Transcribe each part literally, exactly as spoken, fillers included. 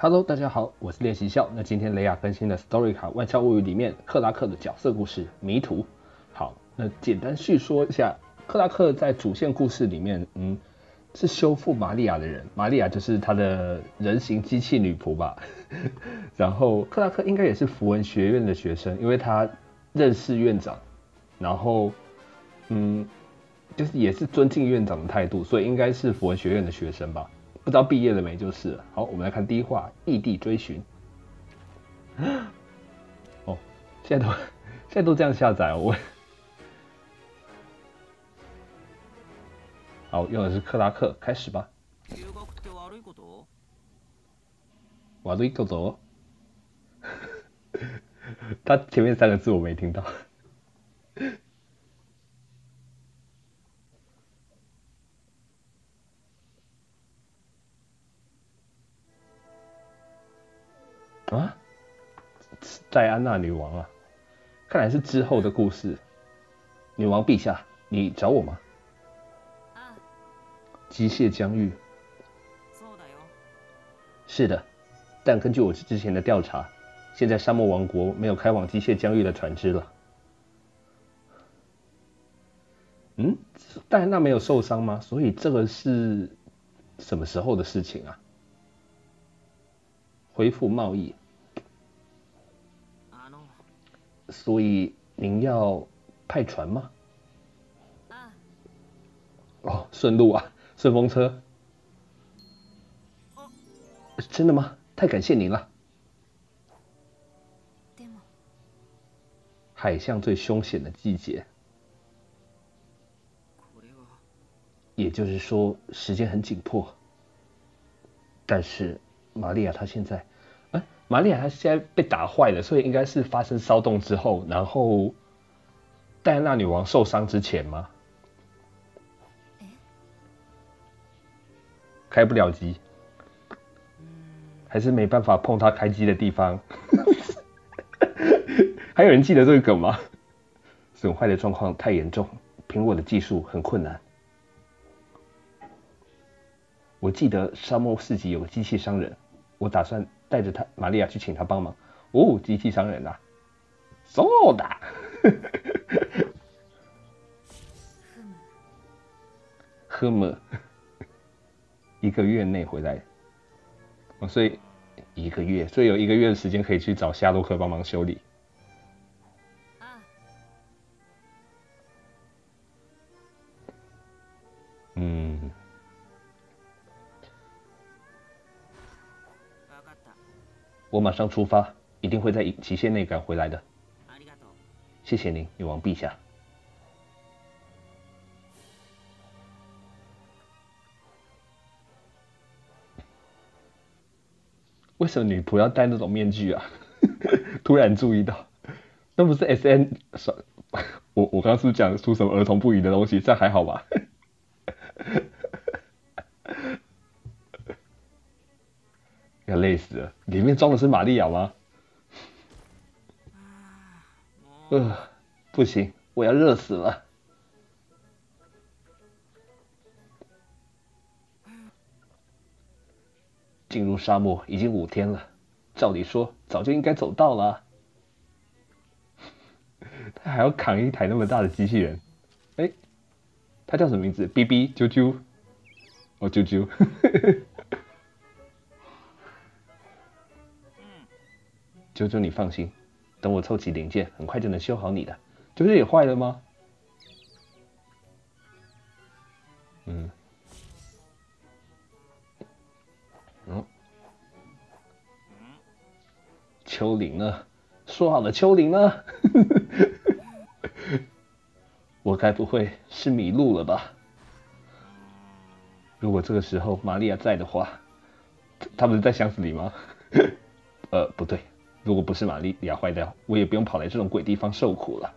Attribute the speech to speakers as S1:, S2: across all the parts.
S1: Hello，大家好，我是练习笑。那今天雷亚更新的 Story 卡《万象物语》里面克拉克的角色故事迷途。好，那简单叙说一下，克拉克在主线故事里面，嗯，是修复玛利亚的人，玛利亚就是他的人形机器女仆吧。然后克拉克应该也是符文学院的学生，因为他认识院长，然后嗯，就是也是尊敬院长的态度，所以应该是符文学院的学生吧。不知道毕业了没就是了。好，我们来看第一话，异地追寻。哦，现在都现在都这样下载哦，我。好，用的是克拉克，开始吧。瓦路伊狗走。他前面三个字我没听到。啊，戴安娜女王啊，看来是之后的故事。女王陛下，你找我吗？机械疆域。是的，但根据我之前的调查，现在沙漠王国没有开往机械疆域的船只了。嗯，戴安娜没有受伤吗？所以这个是什么时候的事情啊？恢复贸易。所以您要派船吗？哦，顺路啊，顺风车。真的吗？太感谢您了。海象最凶险的季节，也就是说时间很紧迫。但是玛利亚她现在，哎，玛利亚她现在被打坏了，所以应该是发生骚动之后，然后戴安娜女王受伤之前吗？开不了机，还是没办法碰她开机的地方。还有人记得这个梗吗？损坏的状况太严重，凭我的技术很困难。我记得沙漠市集有个机器商人，我打算带着他玛利亚去请他帮忙。哦，机器商人啊，そうだ。呵么，一个月内回来，哦，所以一个月，所以有一个月的时间可以去找夏洛克帮忙修理。嗯，我马上出发，一定会在期限内赶回来的。谢谢您，女王陛下。为什么女仆要戴那种面具啊？突然注意到，那不是 S N？ 我我刚刚是不是讲出什么儿童不宜的东西？这样还好吧？要累死了！里面装的是玛利亚吗？呃，不行，我要热死了。进入沙漠已经五天了，照理说早就应该走到了啊。他还要扛一台那么大的机器人。哎，他叫什么名字 ？B B 啾啾。哦，啾啾。啾啾，你放心，等我凑齐零件，很快就能修好你的。啾啾也坏了吗？嗯。嗯。丘陵呢？说好的丘陵呢？我该不会是迷路了吧？如果这个时候玛利亚在的话，他不是在箱子里吗？呃，不对，如果不是玛利亚坏掉，我也不用跑来这种鬼地方受苦了。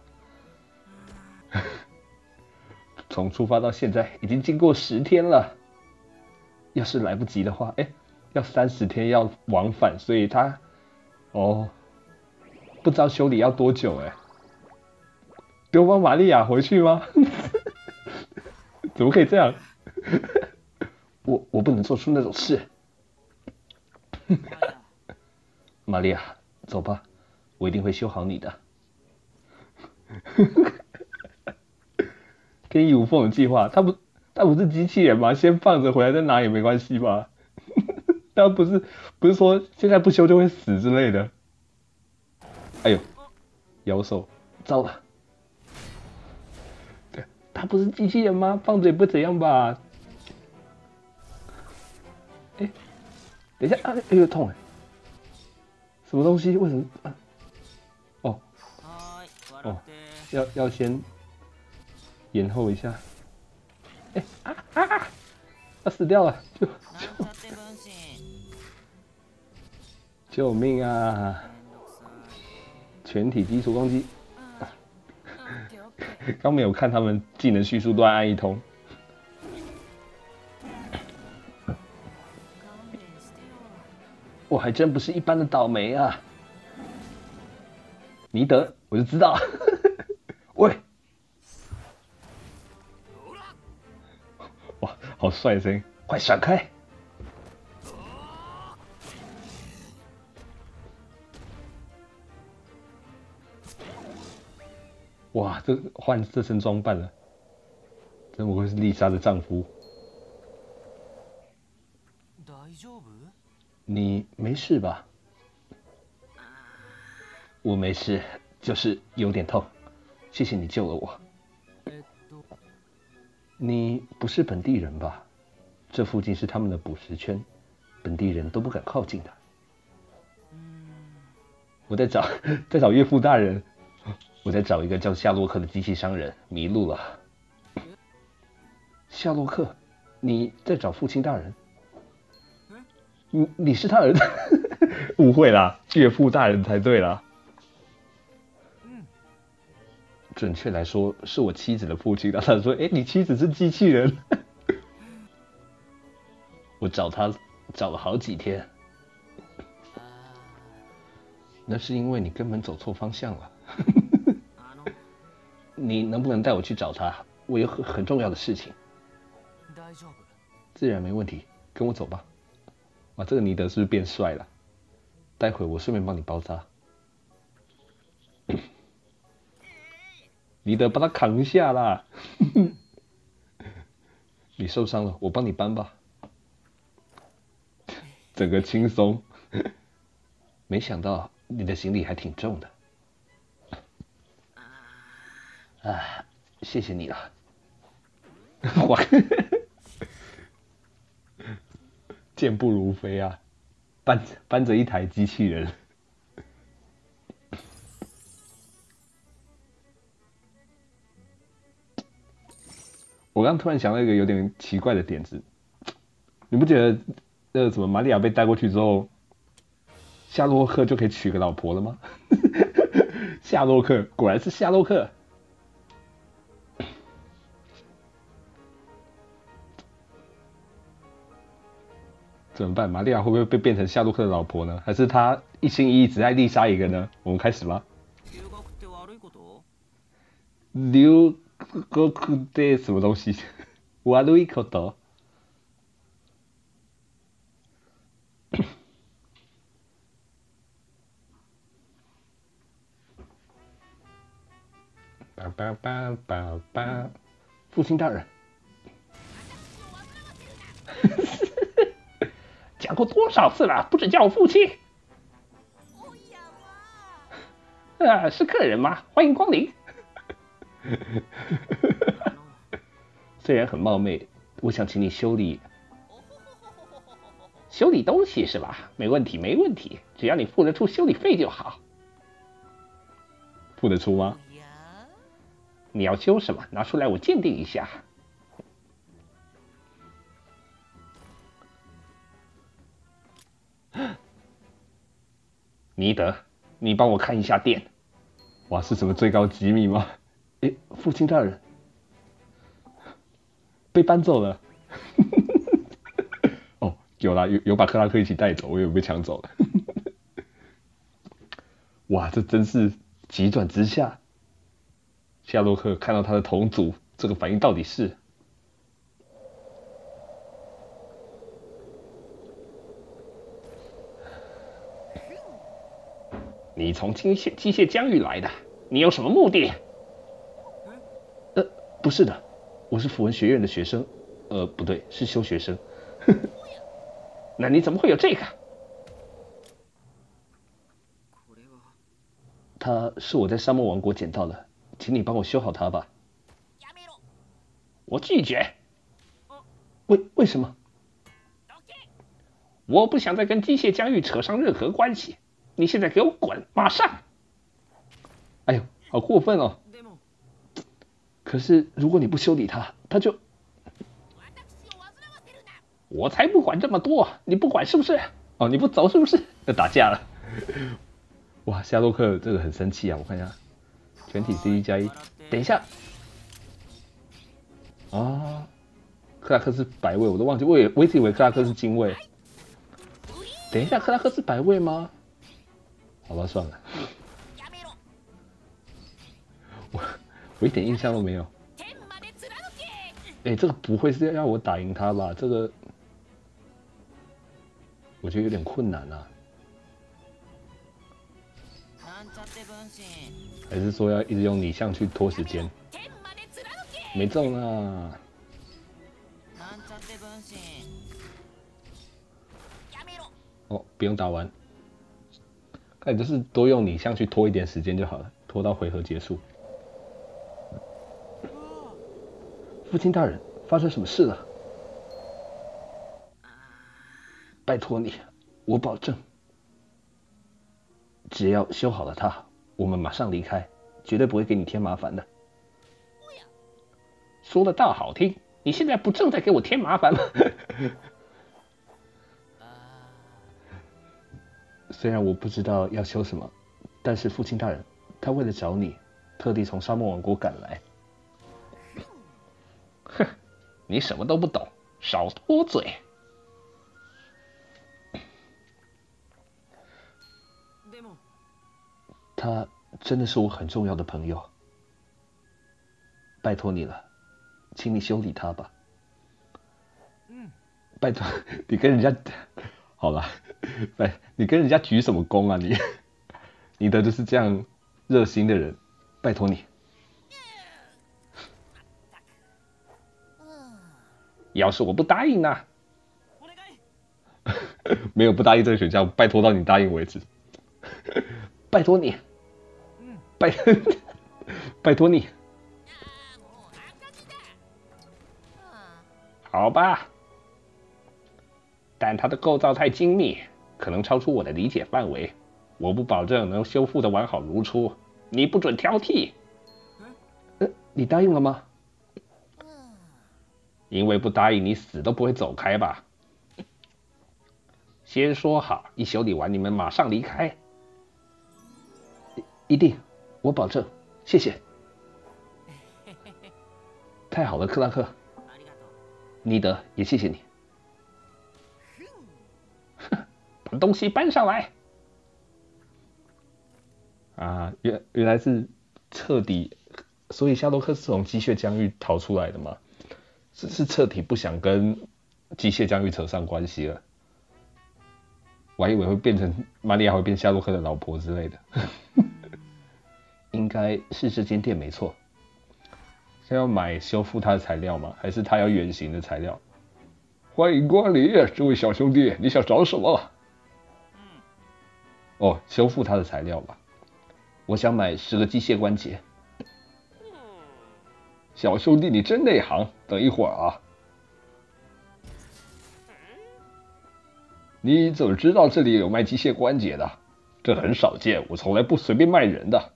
S1: 从出发到现在已经经过十天了，要是来不及的话，哎，要三十天要往返，所以他，哦，不知道修理要多久哎。丢包玛利亚回去吗？怎么可以这样？我我不能做出那种事。 玛利亚，走吧，我一定会修好你的。天衣无缝的计划，他不他不是机器人吗？先放着回来再拿也没关系吧？他不是不是说现在不修就会死之类的？哎呦，摇手，糟了！对，他不是机器人吗？放着也不怎样吧？哎，等一下啊！哎呦痛哎！什么东西？为什么？啊、哦哦，要要先延后一下。哎啊啊啊！他死掉了！救救救命啊！全体基础攻击。刚没有看他们技能叙述，都按一通。我还真不是一般的倒霉啊！尼德，我就知道。喂！哇，好帅的声音！快闪开！哇，这换这身装扮了，真不愧是丽莎的丈夫。你没事吧？我没事，就是有点痛。谢谢你救了我。你不是本地人吧？这附近是他们的捕食圈，本地人都不敢靠近的。我在找在找岳父大人，我在找一个叫夏洛克的机器商人，迷路了。夏洛克，你在找父亲大人？你你是他儿子？误会啦，岳父大人才对啦。准确来说，是我妻子的父亲。他说：“哎，你妻子是机器人。”我找他找了好几天，那是因为你根本走错方向了。你能不能带我去找他？我有很很重要的事情。自然没问题，跟我走吧。哇，这个尼德是不是变帅了？待会我顺便帮你包扎。尼德把他扛一下啦！你受伤了，我帮你搬吧。整个轻松。没想到你的行李还挺重的。啊，谢谢你了。哇，健步如飞啊，搬搬着一台机器人。我刚突然想到一个有点奇怪的点子，你不觉得呃，怎么玛利亚被带过去之后，夏洛克就可以娶个老婆了吗？夏洛克果然是夏洛克。怎么办？玛利亚会不会被变成夏洛克的老婆呢？还是他一心一意只爱丽莎一个呢？我们开始吧。留个的什么东西？悪いこと。叭叭叭叭叭！父亲大人，讲过多少次了，不准叫我父亲。呃，是客人吗？欢迎光临。虽然很冒昧，我想请你修理。修理东西是吧？没问题，没问题，只要你付得出修理费就好。付得出吗？你要修什么？拿出来我鉴定一下。尼德，你帮我看一下店。哇，是什么最高机密吗？诶，父亲大人被搬走了。哦，有啦，有有把克拉克一起带走，我以为被抢走了。哇，这真是急转直下。夏洛克看到他的同族，这个反应到底是？ 你从机械机械疆域来的，你有什么目的？呃，不是的，我是符文学院的学生，呃，不对，是修学生。那你怎么会有这个？它是我在沙漠王国捡到的，请你帮我修好它吧。我拒绝。为为什么？我不想再跟机械疆域扯上任何关系。你现在给我滚，马上！哎呦，好过分哦！可是如果你不修理它，它就……我才不管这么多，你不管是不是？哦，你不走是不是？要打架了！哇，夏洛克这个很生气啊！我看一下，全体 C D 加一。等一下，啊，克拉克是白位，我都忘记，我也我一直以为克拉克是精卫。等一下，克拉克是白位吗？好吧，算了，我我一点印象都没有。哎、欸，这个不会是要我打赢他吧？这个我觉得有点困难啊。还是说要一直用拟像去拖时间？没中啊！哦，不用打完，看就是多用拟像去拖一点时间就好了，拖到回合结束。父亲大人，发生什么事了？拜托你，我保证，只要修好了它，我们马上离开，绝对不会给你添麻烦的。说的倒好听，你现在不正在给我添麻烦吗？虽然我不知道要修什么，但是父亲大人，他为了找你，特地从沙漠王国赶来。哼，你什么都不懂，少多嘴。他真的是我很重要的朋友，拜托你了，请你修理他吧。嗯，拜托你跟人家好了，拜你跟人家举什么功啊你？你的就是这样热心的人，拜托你。要是我不答应呢？没有不答应这个选项，拜托到你答应为止。拜托你，拜拜托你。好吧，但它的构造太精密，可能超出我的理解范围。我不保证能修复的完好如初，你不准挑剔。呃，你答应了吗？因为不答应，你死都不会走开吧？先说好，一修理完你们马上离开。一定，我保证，谢谢。太好了，克拉克。尼德，也谢谢你。把东西搬上来。啊，原原来是彻底，所以夏洛克是从机械疆域逃出来的吗？是是彻底不想跟机械疆域扯上关系了。我还以为会变成玛利亚会变夏洛克的老婆之类的。应该是这间店没错。是要买修复它的材料吗？还是他要远行的材料？欢迎光临，这位小兄弟，你想找什么？哦，修复它的材料吧。我想买十个机械关节。小兄弟，你真内行。等一会儿啊。你怎么知道这里有卖机械关节的？这很少见，我从来不随便卖人的。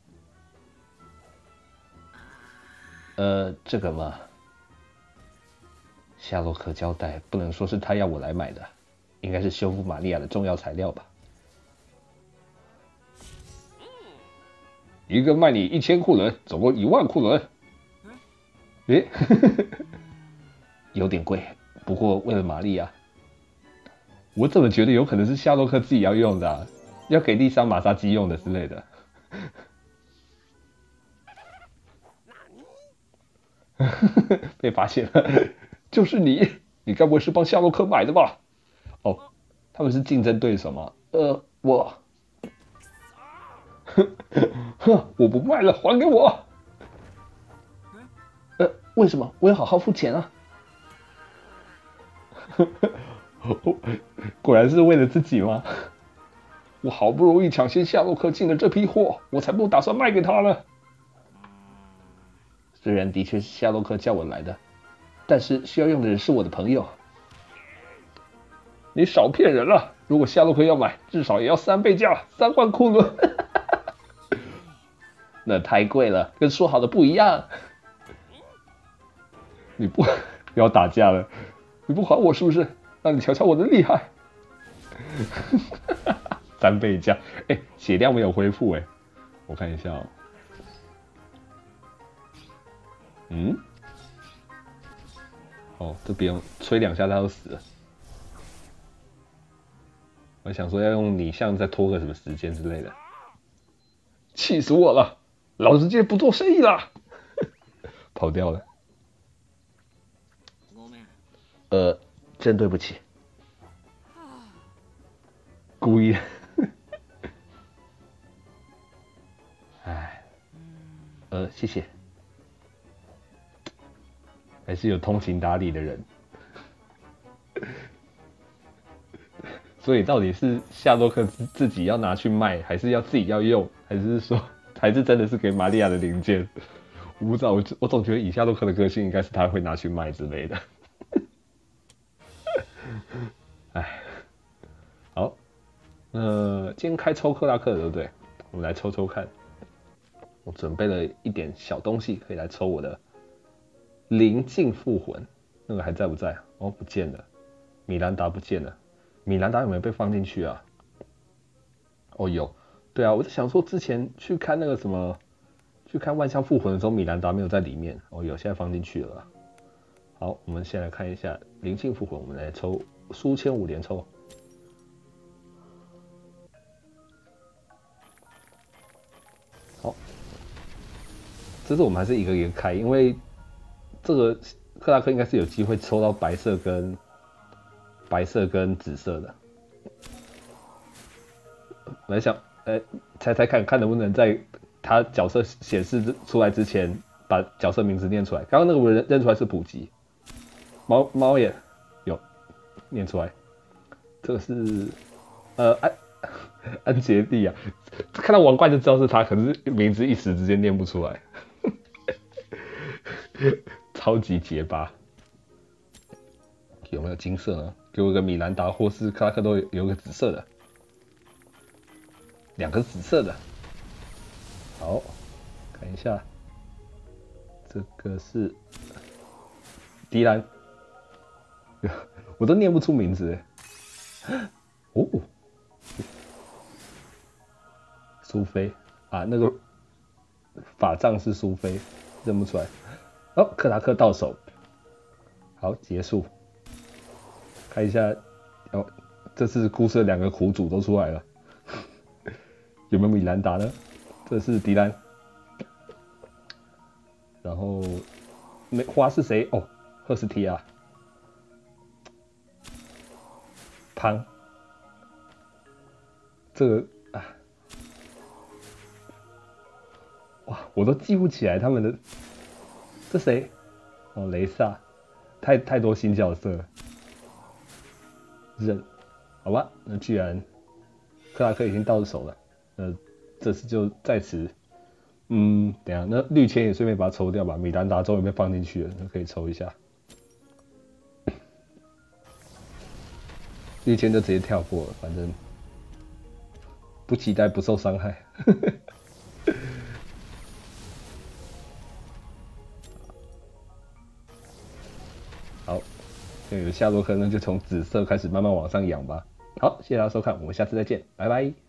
S1: 呃，这个嘛，夏洛克交代，不能说是他要我来买的，应该是修复玛利亚的重要材料吧。一个卖你一千库伦，总共一万库伦。诶，有点贵，不过为了玛利亚，我怎么觉得有可能是夏洛克自己要用的、啊，要给丽莎马杀鸡用的之类的。被发现了，就是你，你该不会是帮夏洛克买的吧？哦，他们是竞争对手吗？呃，我， 哼，我不卖了，还给我。呃，为什么？我要好好付钱啊。果然是为了自己吗？我好不容易抢先夏洛克进了这批货，我才不打算卖给他了。虽然的确是夏洛克叫我来的，但是需要用的人是我的朋友。你少骗人了！如果夏洛克要买，至少也要三倍价，三万库伦。那太贵了，跟说好的不一样。你不要打架了，你不还我是不是？让你瞧瞧我的厉害。三倍价，哎、欸，血量没有恢复哎、欸，我看一下哦。嗯，哦，这不用吹两下他就死了。我想说要用拟像再拖个什么时间之类的。气死我了！老子今天不做生意了。跑掉了。呃，真对不起。故意。哎，呃，谢谢。还是有通情达理的人。所以到底是夏洛克自己要拿去卖，还是要自己要用，还是说，还是真的是给玛利亚的零件？我不知道，我我总觉得以夏洛克的个性，应该是他会拿去卖之类的。哎，好，呃，今天开抽克拉克对不对？我们来抽抽看。我准备了一点小东西，可以来抽我的灵境复魂，那个还在不在？哦，不见了，米兰达不见了。米兰达有没有被放进去啊？哦，有。对啊，我在想说之前去看那个什么，去看万象复魂的时候，米兰达没有在里面。哦，有，现在放进去了。好，我们先来看一下灵境复魂，我们来抽书签五连抽。好，这次我们还是一个一个开，因为这个克拉克应该是有机会抽到白色跟。白色跟紫色的，我在想，呃，猜猜看看能不能在他角色显示出来之前，把角色名字念出来。刚刚那个我认认出来是普吉，猫猫也有念出来，这个是呃安安杰蒂啊，看到王冠就知道是他，可是名字一时之间念不出来，超级结巴。有没有金色呢？给我个米兰达或是克拉克都有，有个紫色的，两个紫色的。好，看一下，这个是迪兰，我都念不出名字。哦，苏菲啊，那个法杖是苏菲，认不出来。哦，克拉克到手，好，结束。看一下，哦，这次故事的两个苦主都出来了，有没有米兰达呢？这是迪兰，然后没花是谁？哦，赫斯提亚，汤，这个啊，哇，我都记不起来他们的，这谁？哦，雷萨，太太多新角色了。认，好吧，那既然克拉克已经到手了，那这次就在此，嗯，等一下那绿签也顺便把它抽掉吧，米兰达终于被放进去了，那可以抽一下，绿签就直接跳过了，反正不期待不受伤害。好。有夏洛克呢，就从紫色开始慢慢往上扬吧。好，谢谢大家收看，我们下次再见，拜拜。